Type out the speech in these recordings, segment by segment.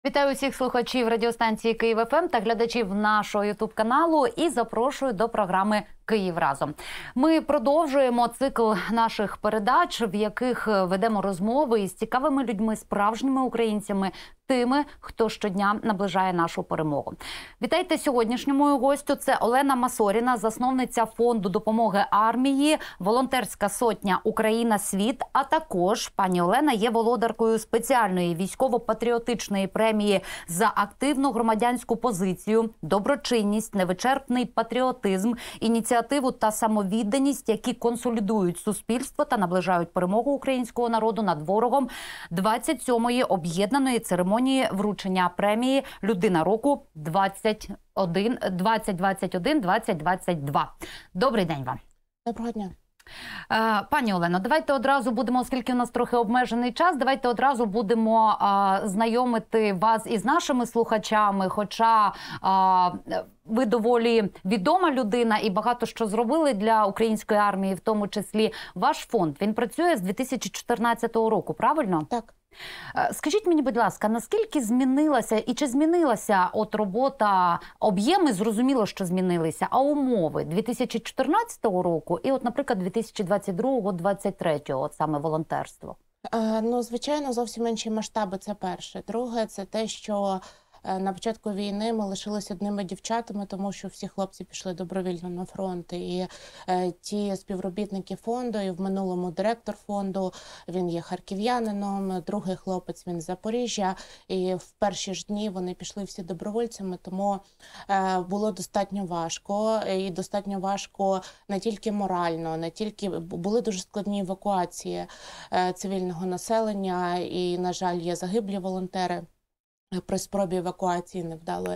Вітаю усіх слухачів радіостанції «Київ ФМ» та глядачів нашого ютуб-каналу і запрошую до програми «Київ разом». Ми продовжуємо цикл наших передач, в яких ведемо розмови із цікавими людьми, справжніми українцями, тими, хто щодня наближає нашу перемогу. Вітайте сьогоднішню мою гостю. Це Олена Масоріна, засновниця фонду допомоги армії, волонтерська сотня «Україна-Світ», а також пані Олена є володаркою спеціальної військово-патріотичної премії за активну громадянську позицію, доброчинність, невичерпний патріотизм, ініціативу та самовідданість, які консолідують суспільство та наближають перемогу українського народу над ворогом 27-ї об'єднаної церемонії вручення премії «Людина року 2021-2022». Добрий день вам. Доброго дня. Пані Олено, давайте одразу будемо, оскільки у нас трохи обмежений час, давайте одразу будемо знайомити вас із нашими слухачами, хоча ви доволі відома людина і багато що зробили для української армії, в тому числі ваш фонд. Він працює з 2014 року, правильно? Так. Скажіть мені, будь ласка, наскільки змінилася і чи змінилася робота, об'єми, зрозуміло, що змінилися, а умови 2014 року і, наприклад, 2022-2023, от саме волонтерство? Звичайно, зовсім інші масштаби, це перше. Друге, це те, що на початку війни ми лишилися одними дівчатами, тому що всі хлопці пішли добровільно на фронт. І ті співробітники фонду, і в минулому директор фонду, він є харків'янином, другий хлопець, він з Запоріжжя. І в перші ж дні вони пішли всі добровольцями, тому було достатньо важко. І достатньо важко не тільки морально, не тільки були дуже складні евакуації цивільного населення. І, на жаль, є загиблі волонтери при спробі евакуації невдалої.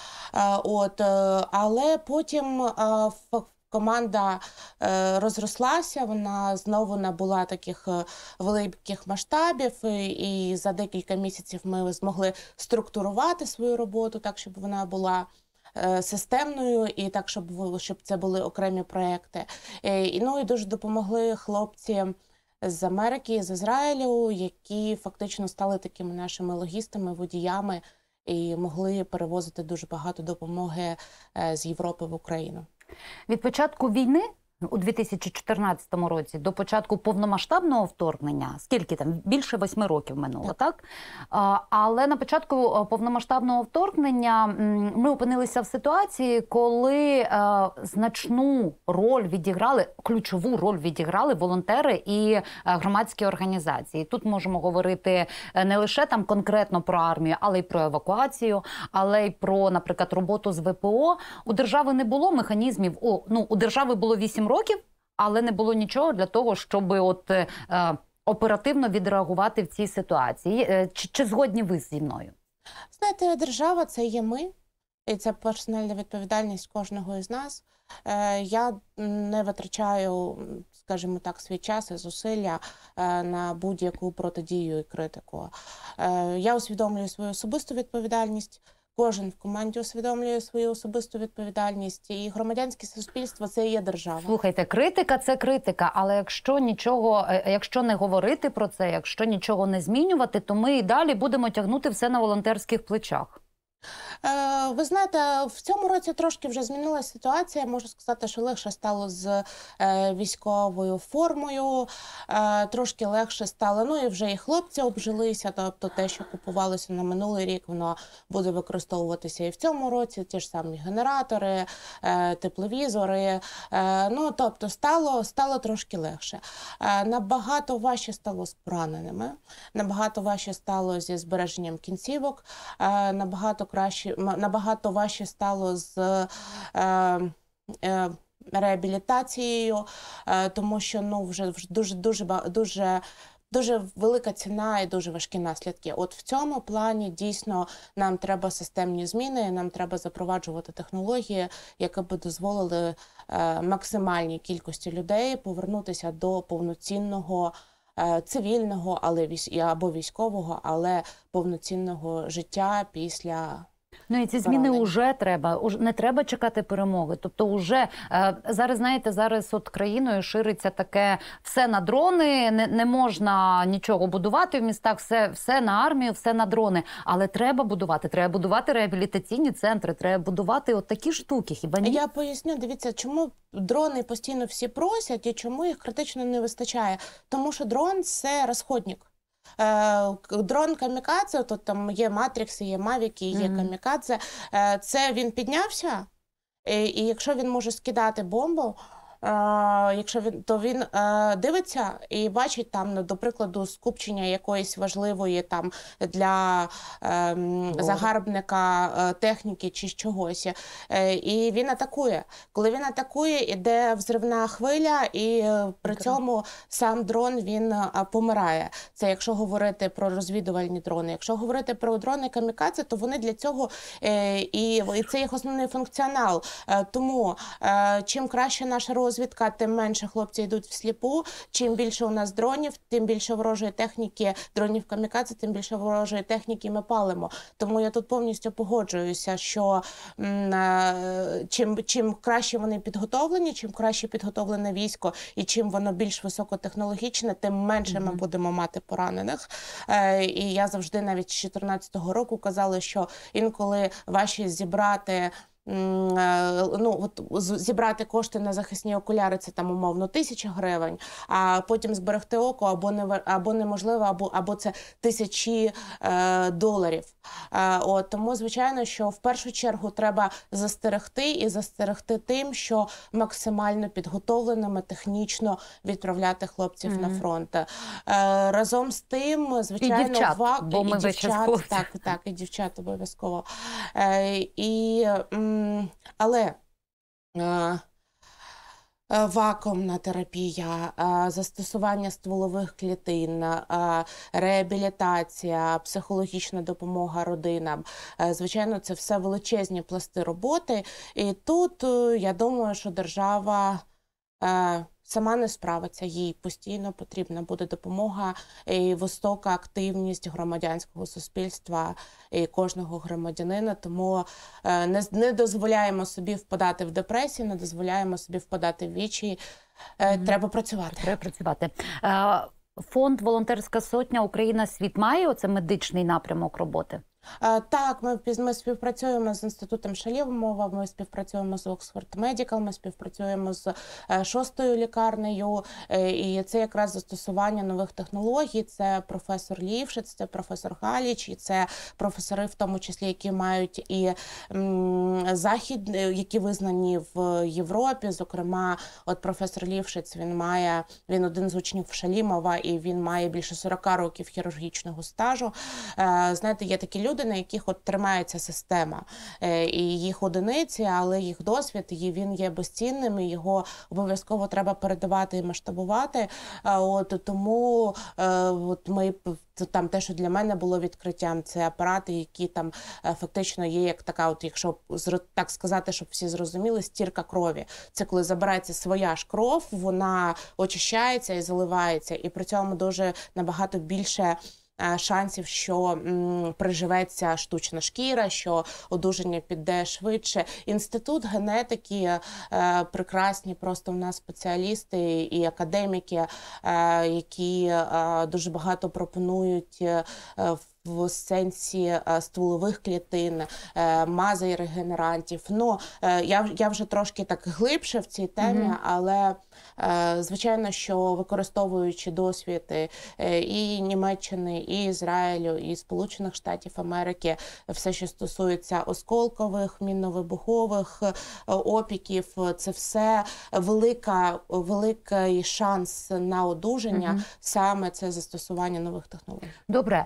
Але потім команда розрослася, вона знову набула таких великих масштабів, і за декілька місяців ми змогли структурувати свою роботу так, щоб вона була системною і так, щоб це були окремі проекти. І дуже допомогли хлопці з Америки, з Ізраїлю, які фактично стали такими нашими логістами, водіями і могли перевозити дуже багато допомоги з Європи в Україну. Від початку війни у 2014 році до початку повномасштабного вторгнення, скільки там, більше 8 років минуло, так? Але на початку повномасштабного вторгнення ми опинилися в ситуації, коли значну роль відіграли, ключову роль відіграли волонтери і громадські організації. Тут можемо говорити не лише там конкретно про армію, але й про евакуацію, але й про, наприклад, роботу з ВПО. У держави не було механізмів, у держави було 8 років, але не було нічого для того, щоб оперативно відреагувати в цій ситуації. Чи згодні ви зі мною? Знаєте, держава – це є ми, і це персональна відповідальність кожного із нас. Я не витрачаю, скажімо так, свій час і зусилля на будь-яку протидію і критику. Я усвідомлюю свою особисту відповідальність. Кожен в команді усвідомлює свою особисту відповідальність, і громадянське суспільство – це і є держава. Слухайте, критика – це критика, але якщо не говорити про це, якщо нічого не змінювати, то ми і далі будемо тягнути все на волонтерських плечах. Ви знаєте, в цьому році трошки вже змінилася ситуація. Можу сказати, що легше стало з військовою формою, трошки легше стало, і вже і хлопці обжилися, тобто те, що купувалося на минулий рік, воно буде використовуватися і в цьому році, ті ж самі генератори, тепловізори, тобто стало трошки легше. Набагато важче стало з пораненими, набагато важче стало зі збереженням кінцівок, набагато важче стало з реабілітацією, тому що вже дуже велика ціна і дуже важкі наслідки. От в цьому плані дійсно нам треба системні зміни, нам треба запроваджувати технології, які б дозволили максимальній кількості людей повернутися до повноцінного цивільного або військового, але повноцінного життя після Ну і ці зміни поранень. вже треба. Не треба чекати перемоги. Тобто вже зараз, знаєте, зараз от країною шириться таке все на дрони, не можна нічого будувати в містах, все на армію, все на дрони. Але треба будувати реабілітаційні центри, треба будувати от такі штуки, хіба ні? Я поясню, дивіться, чому дрони постійно всі просять і чому їх критично не вистачає. Тому що дрон – це розходник. Дрон камікадзе, то там є матрикси, є мавіки, є камікадзе. Це він піднявся, і якщо він може скидати бомбу, то він дивиться і бачить там, до прикладу, скупчення якоїсь важливої там для загарбника техніки чи чогось. І він атакує. Коли він атакує, іде взривна хвиля, і при цьому сам дрон він помирає. Це якщо говорити про розвідувальні дрони. Якщо говорити про дрони камікадзе, то вони для цього, і це їх основний функціонал. Тому чим краще наша розвідка, тим менше хлопці йдуть всліпу. Чим більше у нас дронів, тим більше ворожої техніки, дронів камікадзе, тим більше ворожої техніки ми палимо. Тому я тут повністю погоджуюся, що чим краще вони підготовлені, чим краще підготовлене військо і чим воно більш високотехнологічне, тим менше ми будемо мати поранених. І я завжди навіть з 2014 року казала, що інколи важче зібрати кошти на захисні окуляри, це там умовно 1000 гривень, а потім зберегти око або неможливо, або це $1000. Тому, звичайно, що в першу чергу треба застерегти тим, що максимально підготовленими технічно відправляти хлопців на фронт. Разом з тим, звичайно, і дівчат, бо ми і дівчат обов'язково. Але вакуумна терапія, застосування стволових клітин, реабілітація, психологічна допомога родинам. Звичайно, це все величезні пласти роботи. І тут, я думаю, що держава сама не справиться, їй постійно потрібна буде допомога і висока активність громадянського суспільства і кожного громадянина. Тому не дозволяємо собі впадати в депресію, не дозволяємо собі впадати в вічі. Треба працювати. Треба працювати. Фонд «Волонтерська сотня. Україна. Світ» має оце медичний напрямок роботи? Так, ми співпрацюємо з Інститутом Шалімова, ми співпрацюємо з Оксфорд Медикал, ми співпрацюємо з 6-ю лікарнею, і це якраз застосування нових технологій. Це професор Лівшиц, це професор Галіч, і це професори, в тому числі, які мають і які визнані в Європі. Зокрема, от професор Лівшиц, він один з учнів Шалімова, і він має більше 40 років хірургічного стажу. Знаєте, є такі люди, на яких от тримається система, і їх одиниці, але їх досвід, він є безцінним, і його обов'язково треба передавати і масштабувати. Тому ми там те, що для мене було відкриттям, це апарати, які там фактично є як така, от якщо так сказати, щоб всі зрозуміли, стірка крові. Це коли забирається своя ж кров, вона очищається і заливається, і при цьому дуже набагато більше шансів, що приживеться штучна шкіра, що одужання піде швидше. Інститут генетики, прекрасні просто в нас спеціалісти і академіки, які дуже багато пропонують в сенсі стволових клітин, мазей регенерантів. Я вже трошки так глибше в цій темі, але звичайно, що використовуючи досвід і Німеччини, і Ізраїлю, і Сполучених Штатів Америки, все, що стосується осколкових, мінно-вибухових опіків, це все великий шанс на одужання, саме це застосування нових технологій. Добре,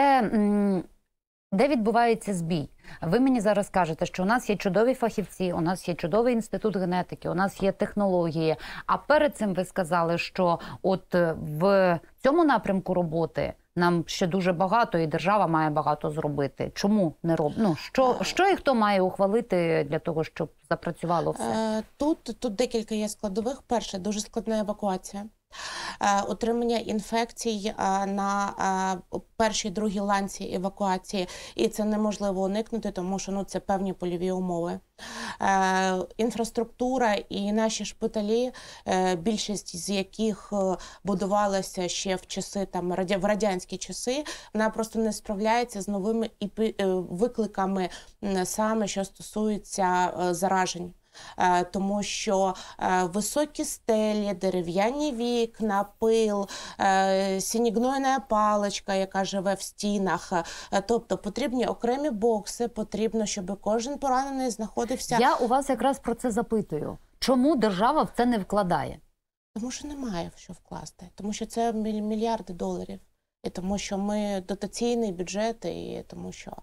де відбувається збій? Ви мені зараз кажете, що у нас є чудові фахівці, у нас є чудовий інститут генетики, у нас є технології. А перед цим ви сказали, що от в цьому напрямку роботи нам ще дуже багато, і держава має багато зробити. Чому не робить? Що і хто має ухвалити для того, щоб запрацювало все? Тут декілька є складових. Перше, дуже складна евакуація. Утримання інфекцій на першій, другій ланці евакуації, і це неможливо уникнути, тому що це певні польові умови. Інфраструктура і наші шпиталі, більшість з яких будувалася ще в часи, в радянські часи, вона просто не справляється з новими викликами саме, що стосується заражень. Тому що високі стелі, дерев'яні вікна, пил, синегнойна паличка, яка живе в стінах. Тобто потрібні окремі бокси, потрібно, щоб кожен поранений знаходився. Я у вас якраз про це запитую. Чому держава в це не вкладає? Тому що немає в що вкласти. Тому що це мільярди доларів. І тому що ми дотаційний бюджет, і тому що...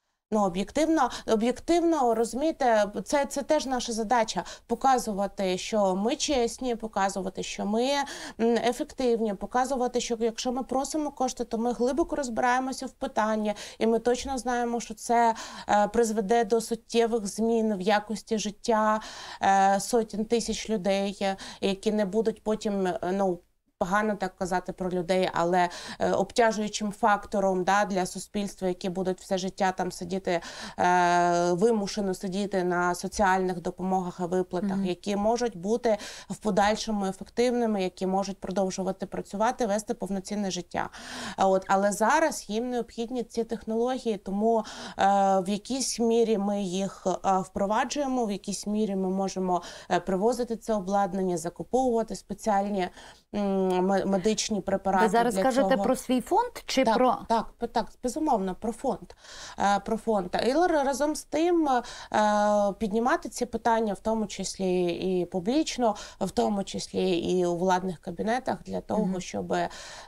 Об'єктивно, розумієте, це теж наша задача – показувати, що ми чесні, показувати, що ми ефективні, показувати, що якщо ми просимо кошти, то ми глибоко розбираємося в питанні, і ми точно знаємо, що це призведе до суттєвих змін в якості життя сотень тисяч людей, які не будуть потім, погано так казати про людей, але обтяжуючим фактором для суспільства, які будуть все життя там сидіти, вимушено сидіти на соціальних допомогах і виплатах, які можуть бути в подальшому ефективними, які можуть продовжувати працювати, вести повноцінне життя. Але зараз їм необхідні ці технології, тому в якійсь мірі ми їх впроваджуємо, в якійсь мірі ми можемо привозити це обладнання, закуповувати спеціальні медичні препарати. Ви зараз для кажете цього. Про свій фонд? Чи про... Так, безумовно, про фонд. І разом з тим піднімати ці питання, в тому числі і публічно, в тому числі і у владних кабінетах, для того, щоб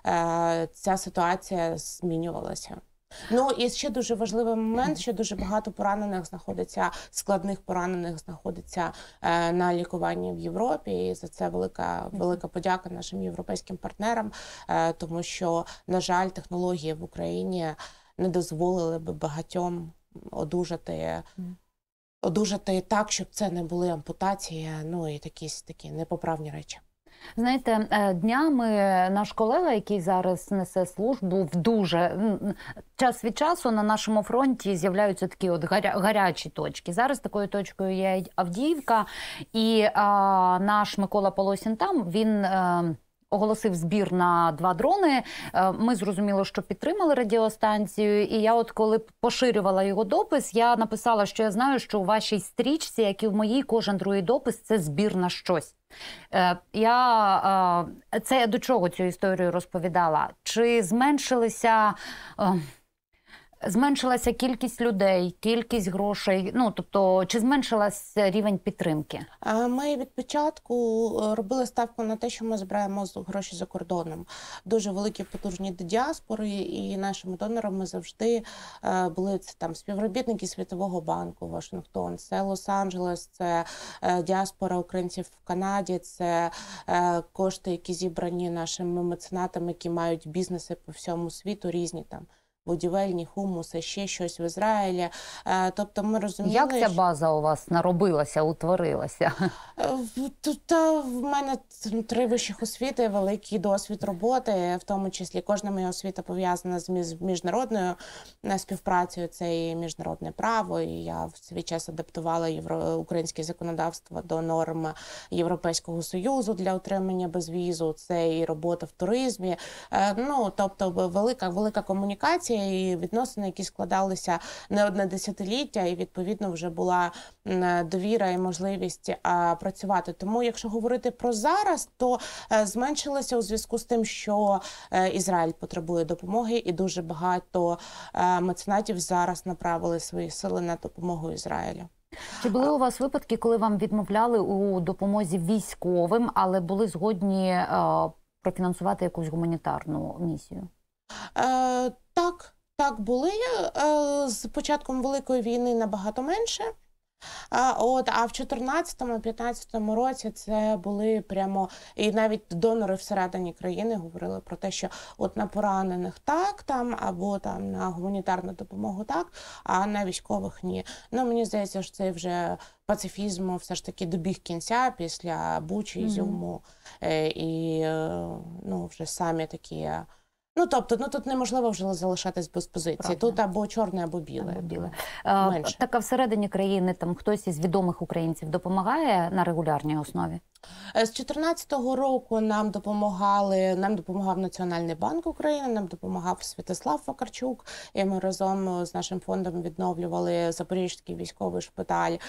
ця ситуація змінювалася. І ще дуже важливий момент, що дуже багато поранених знаходиться, складних поранених знаходиться на лікуванні в Європі. І за це велика подяка нашим європейським партнерам, тому що, на жаль, технології в Україні не дозволили би багатьом одужати так, щоб це не були ампутації, і якісь такі непоправні речі. Знаєте, днями наш колега, який зараз несе службу, час від часу на нашому фронті з'являються такі гарячі точки. Зараз такою точкою є Авдіївка, і наш Микола Полосін там, він оголосив збір на 2 дрони. Ми зрозуміли, що підтримали радіостанцію. І я коли поширювала його допис, я написала, що я знаю, що у вашій стрічці, як і в моїй, кожен другий допис – це збір на щось. Я до чого цю історію розповідала? Чи зменшилася кількість людей, кількість грошей, тобто, чи зменшилася рівень підтримки? Ми від початку робили ставку на те, що ми збираємо гроші за кордоном. Дуже великі потужні діаспори, і нашими донорами завжди були це співробітники Світового банку, Вашингтон, це Лос-Анджелес, це діаспора українців в Канаді, це кошти, які зібрані нашими меценатами, які мають бізнеси по всьому світу, різні будівельні, хумуси, ще щось в Ізраїлі. Тобто ми розуміли... Як ця база у вас наробилася, утворилася? В мене 3 вищих освіти, великий досвід роботи, в тому числі кожна моя освіта пов'язана з міжнародною співпрацею, це і міжнародне право, і я в свій час адаптувала українське законодавство до норм Європейського Союзу для отримання безвізу, це і робота в туризмі. Тобто велика комунікація і відносини, які складалися не одне десятиліття, і відповідно вже була довіра і можливість працювати. Тому, якщо говорити про зараз, то зменшилося у зв'язку з тим, що Ізраїль потребує допомоги, і дуже багато меценатів зараз направили свої сили на допомогу Ізраїлю. Чи були у вас випадки, коли вам відмовляли у допомозі військовим, але були згодні профінансувати якусь гуманітарну місію? Так, були. З початком Великої війни набагато менше. А в 14-15 році це були прямо, і навіть донори всередині країни говорили про те, що от на поранених так там, або там на гуманітарну допомогу так, а на військових ні. Ну, мені здається, що це вже пацифізм все ж таки добіг кінця після Бучі, Ізюму, і ну, вже самі такі... Ну, тобто, тут неможливо вже залишатись без позиції. Правда. Тут або чорне, або біле. Або біле. Менше. Так, а всередині країни там хтось із відомих українців допомагає на регулярній основі? З 2014 року нам допомагав Національний банк України, нам допомагав Святослав Вакарчук, і ми разом з нашим фондом відновлювали Запорізький військовий шпиталь.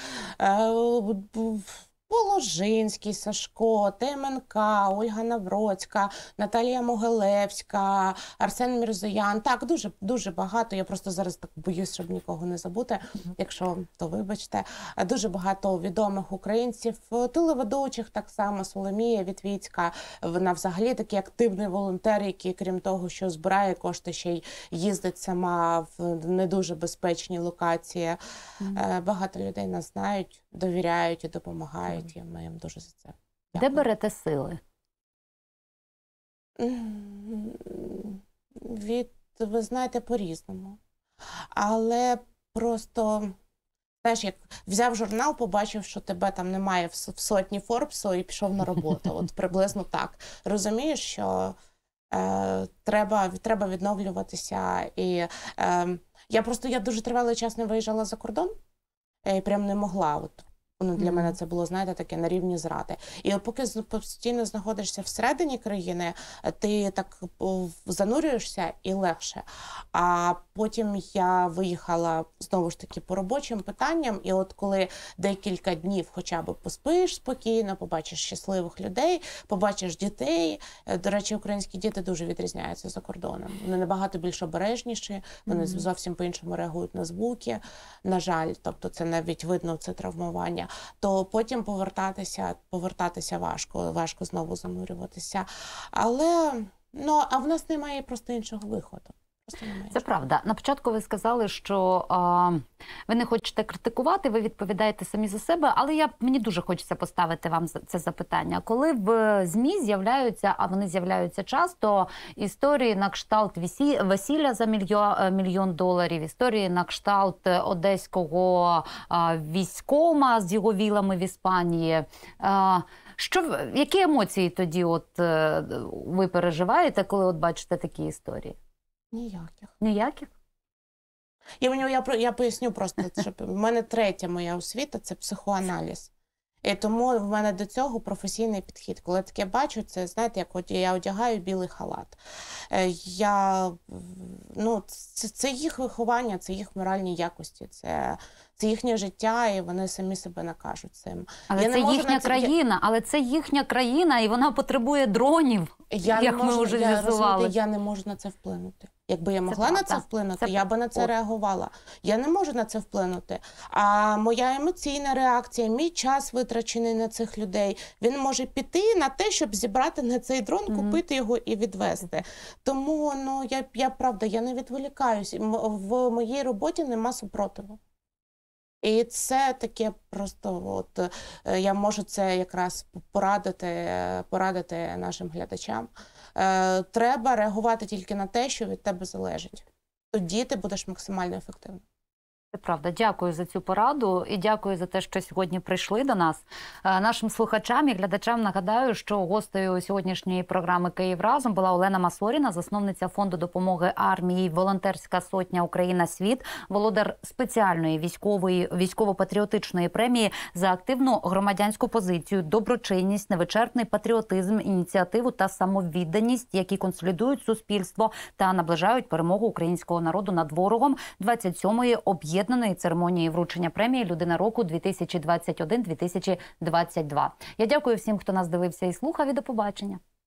Положинський, Сашко, Теменка, Ольга Навроцька, Наталія Могилевська, Арсен Мірзоян. Так, дуже багато. Я просто зараз так боюсь, щоб нікого не забути. Якщо, то вибачте. Дуже багато відомих українців, телеведучих так само, Соломія Вітвіцька. Вона взагалі такий активний волонтер, який, крім того, що збирає кошти, ще й їздить сама в не дуже безпечні локації. Багато людей нас знають, довіряють і допомагають. І ми їм дуже за це дякую. Де берете сили? Ви знаєте, по-різному. Але просто, знаєш, як взяв журнал, побачив, що тебе там немає в сотні Форбсу і пішов на роботу. От приблизно так. Розумієш, що треба відновлюватися. І я дуже тривалий час не виїжджала за кордон. Я прям не могла. От. Ну, для мене це було, знаєте, таке на рівні зради. І поки постійно знаходишся всередині країни, ти так занурюєшся і легше. А потім я виїхала, знову ж таки, по робочим питанням. І от коли декілька днів хоча б поспиш спокійно, побачиш щасливих людей, побачиш дітей. До речі, українські діти дуже відрізняються за кордоном. Вони набагато більш обережніші, вони зовсім по-іншому реагують на звуки. На жаль, тобто це навіть видно, це травмування. То потім повертатися важко знову занурюватися. Але, а в нас немає просто іншого виходу. Це правда. На початку ви сказали, що ви не хочете критикувати, ви відповідаєте самі за себе, але мені дуже хочеться поставити вам це запитання. Коли в ЗМІ з'являються, а вони з'являються часто, історії на кшталт весілля за $1 мільйон, історії на кшталт одеського військкома з його вілами в Іспанії, які емоції тоді ви переживаєте, коли бачите такі історії? Ніяких. Ніяких? Я поясню просто, що в мене третя моя освіта – це психоаналіз. І тому в мене до цього професійний підхід. Коли я таке бачу, це, знаєте, як я одягаю білий халат. Це їх виховання, це їх моральні якості, це їхнє життя, і вони самі себе накажуть цим. Але це їхня країна, і вона потребує дронів, як ми вже з'ясували. Я не можу на це вплинути. Якби я могла на це вплинути, я би на це реагувала. Я не можу на це вплинути. А моя емоційна реакція, мій час витрачений на цих людей, він може піти на те, щоб зібрати на цей дрон, купити його і відвезти. Тому, я не відволікаюсь. В моїй роботі нема супротиву. І це таке я можу це якраз порадити нашим глядачам. Треба реагувати тільки на те, що від тебе залежить. Тоді ти будеш максимально ефективним. Це правда. Дякую за цю пораду і дякую за те, що сьогодні прийшли до нас. Нашим слухачам і глядачам нагадаю, що гостею сьогоднішньої програми «Київ разом» була Олена Масоріна, засновниця фонду допомоги армії «Волонтерська сотня Україна-Світ», володар спеціальної військово-патріотичної премії за активну громадянську позицію, доброчинність, невичерпний патріотизм, ініціативу та самовідданість, які консолідують суспільство та наближають перемогу українського народу над ворогом 27-ї об'єднаної церемонії вручення премії «Людина року» 2021-2022. Я дякую всім, хто нас дивився і слухав, і до побачення.